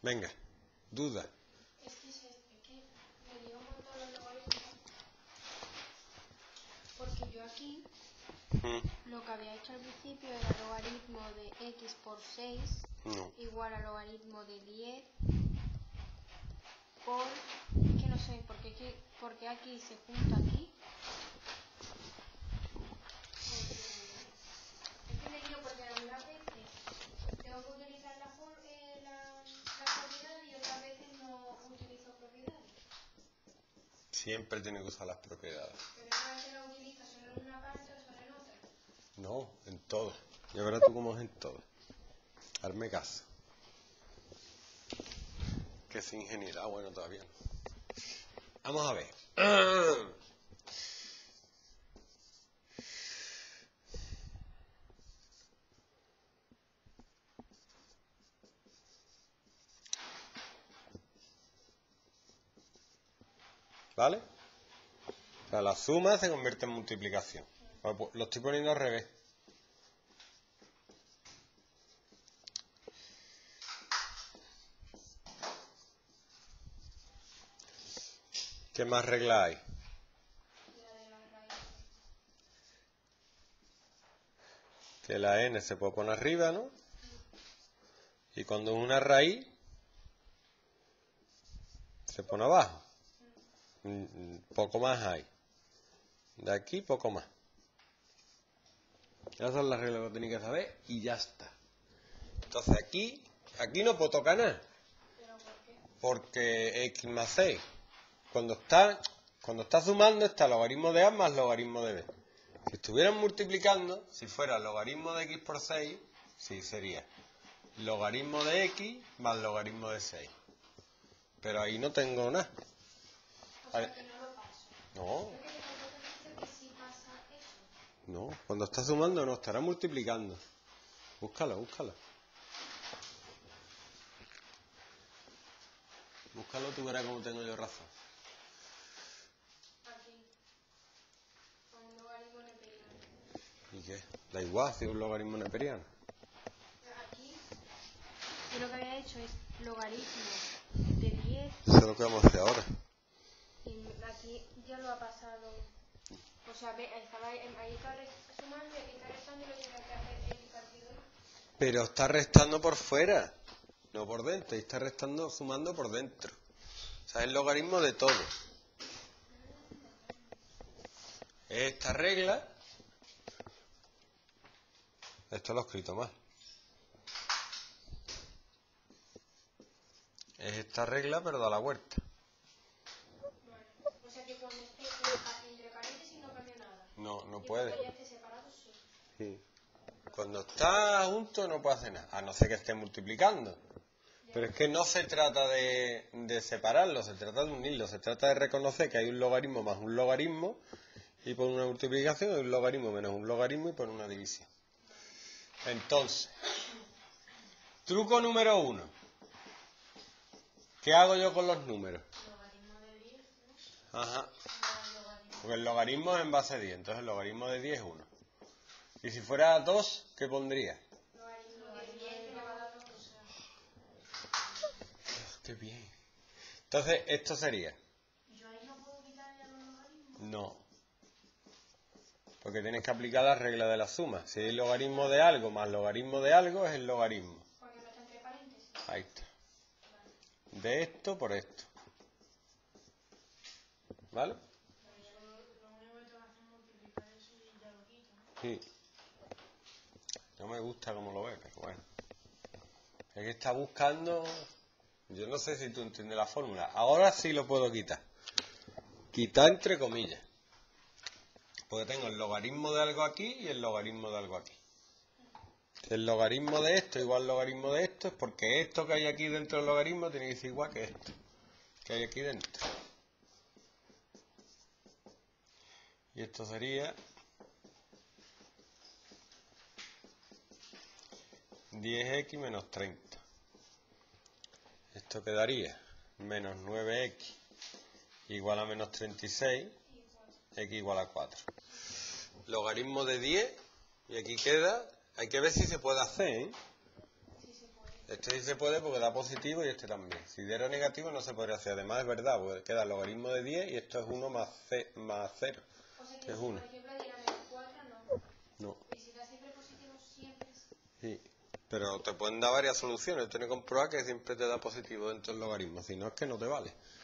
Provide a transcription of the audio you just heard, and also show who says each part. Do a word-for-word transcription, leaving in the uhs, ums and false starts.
Speaker 1: Venga, duda.
Speaker 2: Es que, es, es que me dio un montón los logaritmos. Porque yo aquí,
Speaker 1: Mm.
Speaker 2: lo que había hecho al principio era logaritmo de x por seis
Speaker 1: No.
Speaker 2: igual a logaritmo de diez por... Es que no sé, porque, es que, porque aquí se junta aquí. Es que me digo porque algunas veces tengo que utilizar la, for, eh, la, la propiedad y otras veces no utilizo propiedades.
Speaker 1: Siempre tiene que usar las propiedades.
Speaker 2: Pero esa vez la utiliza solo en una parte o solo en otra.
Speaker 1: No, en todo. Ya verás tú cómo es en todo. Hazme caso. Que es ingenuidad, bueno, todavía no. Vamos a ver. ¿Vale? O sea, la suma se convierte en multiplicación. Lo estoy poniendo al revés. ¿Qué más regla hay?
Speaker 2: La de las raíces.
Speaker 1: Que la n se puede poner arriba, ¿no? Y cuando es una raíz, se pone abajo. Poco más hay. De aquí, poco más. Esas son las reglas que tenéis que saber y ya está. Entonces aquí, aquí no puedo tocar nada.
Speaker 2: ¿Pero por qué?
Speaker 1: Porque x más seis. Cuando está, cuando está sumando está logaritmo de a más logaritmo de b. Si estuvieran multiplicando, si fuera logaritmo de x por seis, sí sería logaritmo de x más logaritmo de seis. Pero ahí no tengo nada.
Speaker 2: O sea, que no lo paso.
Speaker 1: No,
Speaker 2: Creo que tengo que decir que sí pasa eso.
Speaker 1: no. Cuando está sumando no, estará multiplicando. Búscalo, búscalo. Búscalo, tú verás cómo tengo yo razón.
Speaker 2: Aquí. Con un logaritmo neperiano.
Speaker 1: ¿Y qué? Da igual si es un logaritmo neperiano.
Speaker 2: Aquí, yo lo que había hecho es logaritmo de diez.
Speaker 1: Eso es lo que vamos a hacer ahora.
Speaker 2: Y aquí ya lo ha pasado. O sea, ve, estaba ahí, ahí está sumando y aquí está restando y lo tiene que hacer el partido.
Speaker 1: Pero está restando por fuera, no por dentro. Y está restando, sumando por dentro. O sea, es el logaritmo de todo. Esta regla... Esto lo he escrito mal. Es esta regla, pero da la vuelta.
Speaker 2: Vale. O sea que cuando esté entre paréntesis no cambia nada.
Speaker 1: No, no
Speaker 2: Y
Speaker 1: puede.
Speaker 2: cuando ya esté separado, sí.
Speaker 1: Sí. Cuando está junto no puede hacer nada, a no ser que esté multiplicando. Pero es que no se trata de, de separarlo, se trata de unirlo, se trata de reconocer que hay un logaritmo más un logaritmo y por una multiplicación hay un logaritmo menos un logaritmo y por una división. Entonces, truco número uno. ¿Qué hago yo con los números?
Speaker 2: Logaritmo de diez, ¿no?
Speaker 1: Ajá.
Speaker 2: Logaritmo.
Speaker 1: Porque el logaritmo es en base a diez, entonces el logaritmo de diez es uno. Y si fuera dos, ¿qué pondría?
Speaker 2: Logaritmo de diez elevado a dos. O sea,
Speaker 1: ¡Qué bien! Entonces, esto sería...
Speaker 2: ¿yo ahí no puedo quitar ya los logaritmos?
Speaker 1: No. Porque tienes que aplicar la regla de la suma. Si es logaritmo de algo más logaritmo de algo, es el logaritmo.
Speaker 2: Porque no está entre paréntesis.
Speaker 1: Ahí está. De esto por esto. ¿Vale?
Speaker 2: Lo único que tengo que hacer es multiplicar eso y ya lo quito, ¿no?
Speaker 1: Sí. No me gusta cómo lo ves, pero bueno. Es que está buscando... Yo no sé si tú entiendes la fórmula. Ahora sí lo puedo quitar. Quitar entre comillas. Porque tengo el logaritmo de algo aquí y el logaritmo de algo aquí. El logaritmo de esto igual al logaritmo de esto es porque esto que hay aquí dentro del logaritmo tiene que ser igual que esto que hay aquí dentro. Y esto sería diez equis menos treinta. Esto quedaría menos nueve equis igual a menos treinta y seis, x igual a cuatro. Logaritmo de diez, y aquí queda, hay que ver si se puede hacer, ¿eh?
Speaker 2: Sí se puede.
Speaker 1: Este sí se puede porque da positivo y este también. Si diera negativo no se podría hacer. Además es verdad, pues queda el logaritmo de diez y esto es uno más, c, más cero,
Speaker 2: O sea que,
Speaker 1: que es
Speaker 2: si
Speaker 1: uno.
Speaker 2: por ejemplo diera menos cuatro, no.
Speaker 1: No.
Speaker 2: Y si da siempre positivo, siempre es...
Speaker 1: Sí. Pero te pueden dar varias soluciones. Tienes que comprobar que siempre te da positivo dentro del logaritmo. Si no es que no te vale.